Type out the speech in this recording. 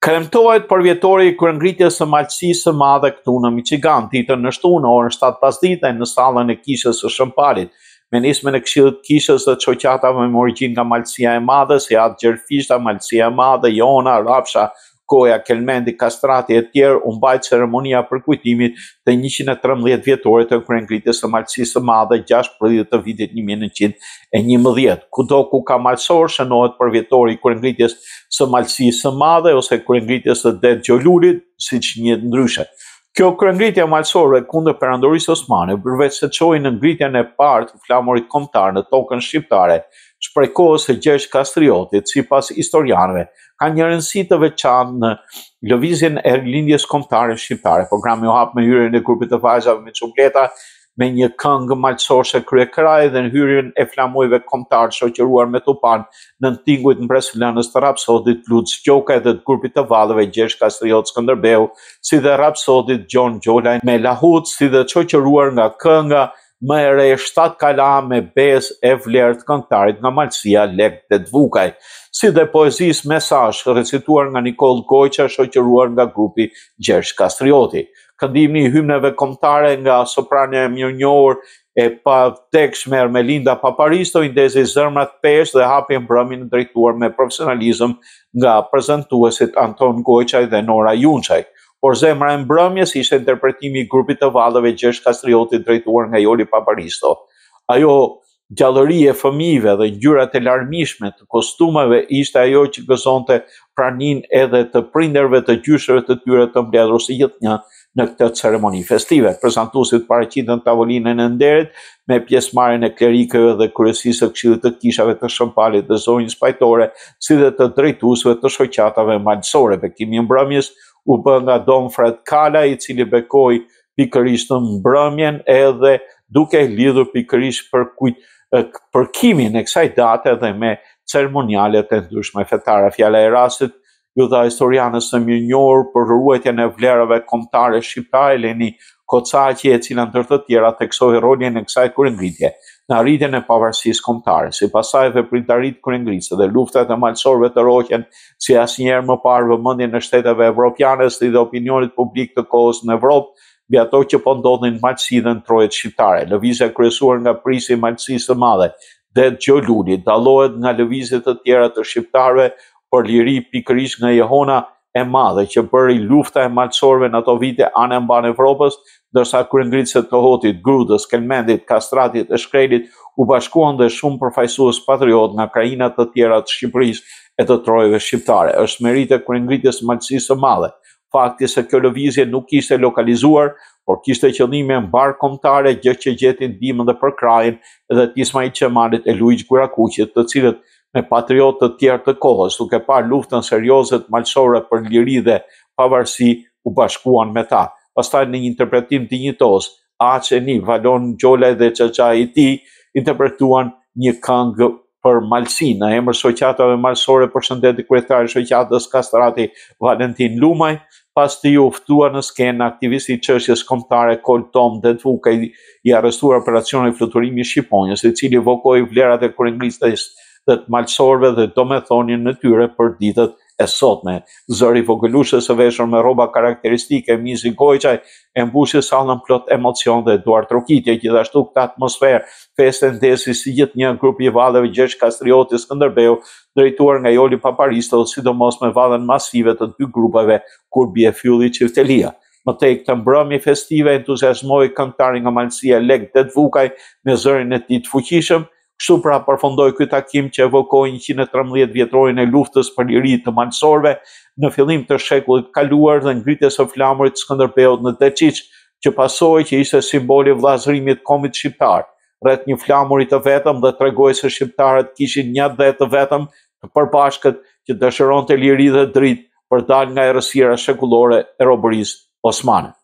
Kremtohet Përvjetori i Kryengritjes së Malësisë së Madhe këtu në Michigan, ditën në shtunë në orën 7 pasdite në sallën e kishës së Shëmpalit. Me nismën e këshillit kishës dhe çoqatave me origjinë nga Malësia e Madhe, si atë Gjerfishta, Malësia e Madhe, Jona, Rapsha, Koja, Kelmendi, Kastrati e tjerë, u mbajt ceremonia për kujtimit të 113 vjetorit të Kryengritjes së Malësisë së Madhe 6 prillit të vitit 1911. Kudo ku ka malësor shënohet Përvjetori i Kryengritjes së Malësisë së Madhe ose Kryengritjes së Det Gjolurit, siç njihet ndryshe. Kjo kryengritje malësore kundër perandorisë osmane, përveç se çoi në ngritjen e parë të flamurit kombëtar në tokën shqiptare, shprej kohës së Gjergj Kastriotit, sipas historianëve, ka një rëndësi të veçantë në lëvizjen e lindjes kombëtare shqiptare. Programi u hap me hyrjen e grupit të vajzave me çukleta, me një këngë malësorse kryekraj dhe në hyrjen e flamujve kombëtar shoqëruar me tupan në tingujt mbres lënës të rapsodit Lutz Gjokaj dhe të grupit të vallëve Gjergj Kastriot Skënderbeu, si dhe rapsodit Gjon Gjolaj me Lahut, si dhe shoqëruar nga kënga më e re 7 kala me bez e vlerë të këngëtarit nga Malësia Lek Detvukaj, si dhe poezisë Mesazh recituar nga Nikol Gojqa shoqëruar nga grupi Gjergj Kastrioti. Këndimi i hymneve kombëtare nga soprania e mirënjohur e patekshme Ermelinda Paparisto i ndezi zërmrat pesh dhe hapi mbrëmjen drejtuar me profesionalizëm nga prezantuesit Anton Gojçaj dhe Nora Junçaj. Por zemra e mbrëmjes ishte interpretimi i grupit të vallëve Gjergj Kastrioti drejtuar nga Joli Paparisto. Ajo gjallëri e fëmijëve dhe ngjyrat e larmishme të kostumeve ishte ajo që gëzonte praninë edhe të prindërve të gjyshëve të tyre të mbledhur si gjithnjë në këtë ceremoni festive. Prezantuesit paraqitën tavolinën e nderit me pjesëmarrjen e klerikëve dhe kryesisë së Këshillit të Kishave të Shëmpalit dhe zonjës pajtore, si dhe të drejtuesve të shoqatave malësore. Bekimi i mbrëmjes u bë nga Don Fred Kala, i cili bekoi pikërisht në mbrëmjen edhe duke lidhur pikërisht për kimin e kësaj date dhe me ceremonialet e ndryshme fetare. Fjala e rastit ju dha historianës së mirënjohur për ruajtjen e vlerave kombëtare shqiptare Leni Kocaqi, e cila ndër të tjera theksoi rolin e kësaj kryengritje në arritjen e pavarësisë kombëtare. Sipas saj, veprimtaritë kryengritëse dhe luftat e malësorëve të roqen si asnjëherë më parë vëmendjen e shteteve evropiane si dhe opinionit publik të kohës në Evropë mbi ato që po ndodhin në Malësi dhe në trojet shqiptare. Lëvizja kryesuar nga prisi i Malësisë së Madhe, Det Gjoluli, dallohet nga lëvizjet të tjera të shqiptarëve për liri pikërisht nga Jehona e Madhe, që bëri lufta e malësorëve në ato vite anë mban Evropës, ndërsa kryengritësit të Hotit, Grudës, Kelmendit, Kastratit e Shkrelit u bashkuan dhe shumë përfaqësues patriot nga krajinat të tjera të Shqipërisë e të trojeve shqiptare. Është merit e kryengritjes së Malësisë së Madhe fakti se kjo lëvizje nuk ishte lokalizuar, por kishte qëllime mbar kombëtare, gjë që gjeti ndihmën dhe përkrahjen edhe të Ismail Qemalit e Luiç Gurakuqit, të cilët me patriotë të tjerë të kohës, duke parë luftën serioze të malësore për liri dhe pavarësi, u bashkuan me ta. Pastaj në një interpretim të njëjtos, Aqeni, Valon Gjolaj dhe Çaçai i tij interpretuan një këngë për Malësinë. Në emër shoqatave malësore përshëndeti kryetari i shoqatës Kastrati Valentin Lumaj, pas të u ftuar në skenë aktivisti i çështjes kombëtare Kol Tom Detvukaj, i arrestuar operacioni fluturimi i Shqiponjës, i cili evokoi vlerat e kryengritjes dhe të malësorëve dhe domethënien në tyre për ditët e sotme. Zëri vogëlushës së veshur me rroba karakteristike Mizi Gojçaj e mbushi sallën plot emocion dhe duar trokitje. Gjithashtu këtë atmosferë feste ndesi si gjithnjë grupi i vallëve Gjergj Kastrioti Skënderbeu, drejtuar nga Joli Paparisto, sidomos me vallën masive të dy grupeve kur bie fylli çiftelia. Më tej këtë mbrëmje festive entuziazmoi këngëtari nga Malësia Lek Detvukaj me zërin e tij të fuqishëm. Kështu pra përfundoi ky takim që evokoi 113 vjetorin e luftës për liri të malësorëve në fillim të shekullit kaluar dhe ngritjes së flamurit të Skënderbeut në Deçiç, që pasoi që ishte simboli i vllazërimit të kombit shqiptar rreth një flamuri të vetëm dhe tregoi se shqiptarët kishin një det të vetëm të përbashkët që dëshironte liri dhe dritë për dalë nga errësira shekullore e robërisë osmane.